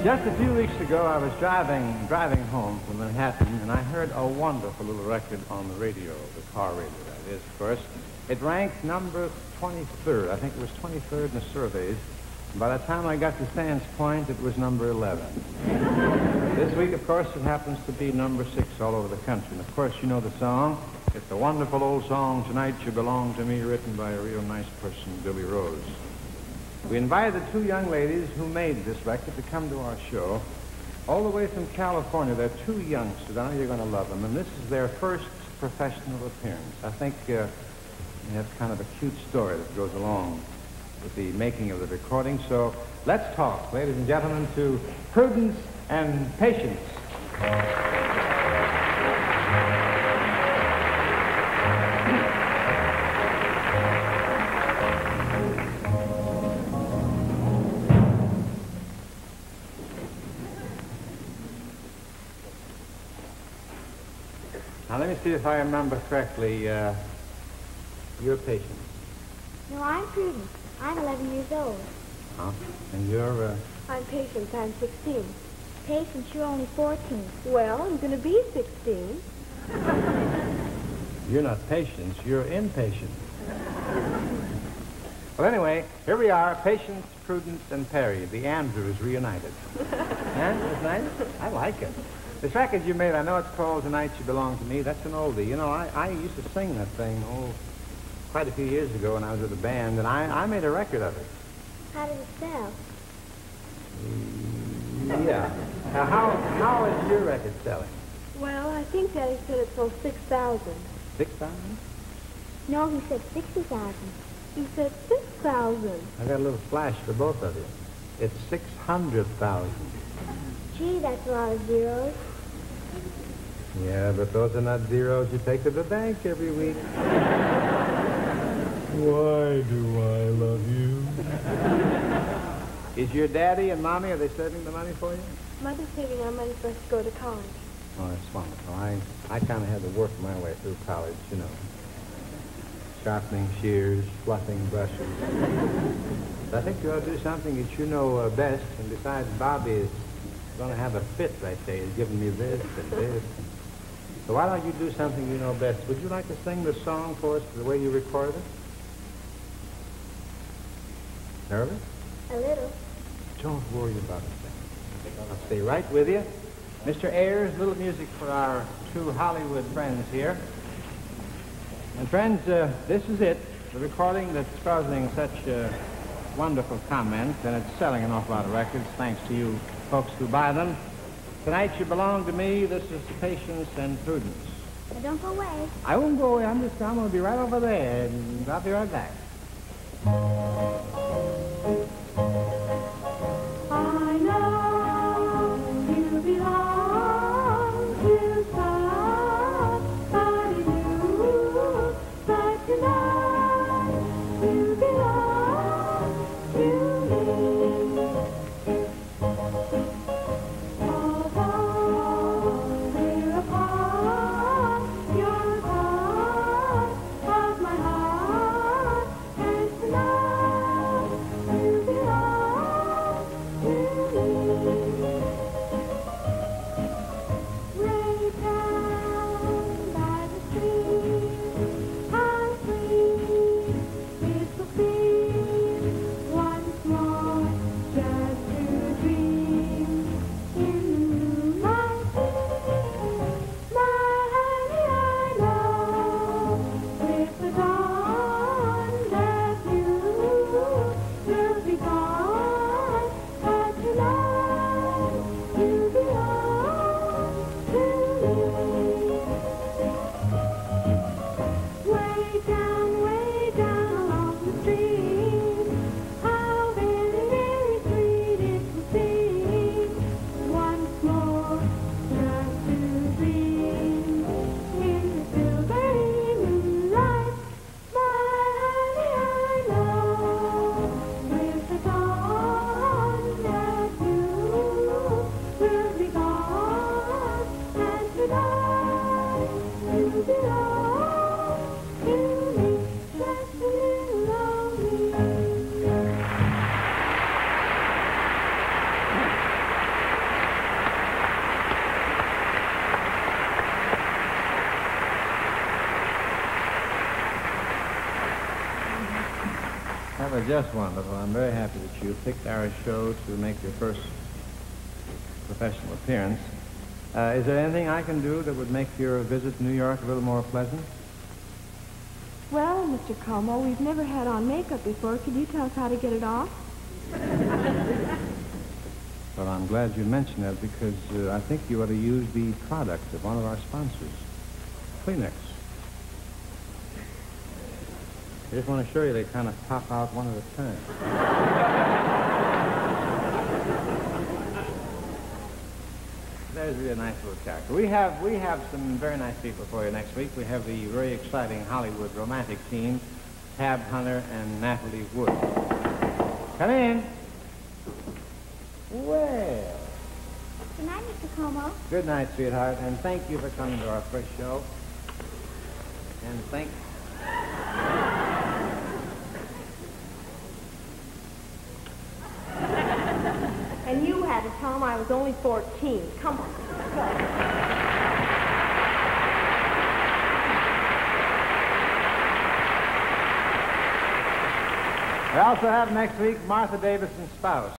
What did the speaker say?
Just a few weeks ago, I was driving home from Manhattan, and I heard a wonderful little record on the radio, the car radio, that is, of course. It ranked number 23rd. I think it was 23rd in the surveys. By the time I got to Sands Point, it was number 11. This week, of course, it happens to be number 6 all over the country. And, of course, you know the song. It's a wonderful old song, Tonight You Belong to Me, written by a real nice person, Billy Rose. We invited the two young ladies who made this record to come to our show, all the way from California. They're two youngsters. I know you're going to love them. And this is their first professional appearance. I think they have kind of a cute story that goes along with the making of the recording. So let's talk, ladies and gentlemen, to Prudence and Patience. Now, let me see if I remember correctly. You're Patience. No, I'm Prudence. I'm 11 years old. Huh? And you're, I'm Patience. I'm 16. Patience, you're only 14. Well, I'm going to be 16. You're not Patience. You're impatient. Well, anyway, here we are, Patience, Prudence, and Perry, the Andrews reunited. Yeah, that's nice. I like it. This record you made, I know it's called Tonight You Belong to Me. That's an oldie. You know, I used to sing that thing, quite a few years ago when I was with a band, and I made a record of it. How did it sell? Yeah. Now, how is your record selling? Well, I think Daddy said it sold 6,000. 6,000? No, he said 60,000. He said 6,000. I got a little flash for both of you. It's 600,000. Gee, that's a lot of zeros. Yeah, but those are not zeros you take to the bank every week. Why do I love you? Is your daddy and mommy, are they saving the money for you? Mother's saving our money for us to go to college. Oh, that's wonderful. I kind of had to work my way through college, you know. Sharpening shears, fluffing brushes. I think you ought to do something that you know best, and besides, Bobby is going to have a fit right there. He's giving me this and this. So why don't you do something you know best? Would you like to sing the song for us the way you recorded it? Nervous? A little. Don't worry about it. I'll stay right with you. Mr. Ayers, little music for our two Hollywood friends here. And friends, this is it. The recording that's causing such wonderful comments, and it's selling an awful lot of records, thanks to you folks who buy them. Tonight You Belong to Me. This is Patience and Prudence. Now, don't go away. I won't go away. I'm going to be right over there, and I'll be right back. I know you belong to somebody new, but tonight you belong to me. Although we're apart, you're part of my heart, and tonight Well, just wonderful. I'm very happy that you picked our show to make your first professional appearance. Is there anything I can do that would make your visit to New York a little more pleasant? Well, Mr. Como, we've never had on makeup before. Could you tell us how to get it off? Well, I'm glad you mentioned that because I think you ought to use the product of one of our sponsors, Kleenex. I just want to show you they kind of pop out one at a time. There's really a nice little character. We have some very nice people for you next week. We have the very exciting Hollywood romantic team, Tab Hunter and Natalie Wood. Come in. Well. Good night, Mr. Como. Good night, sweetheart, and thank you for coming to our first show. And thank... And you had to tell him I was only 14. Come on. We also have next week Martha Davison's spouse.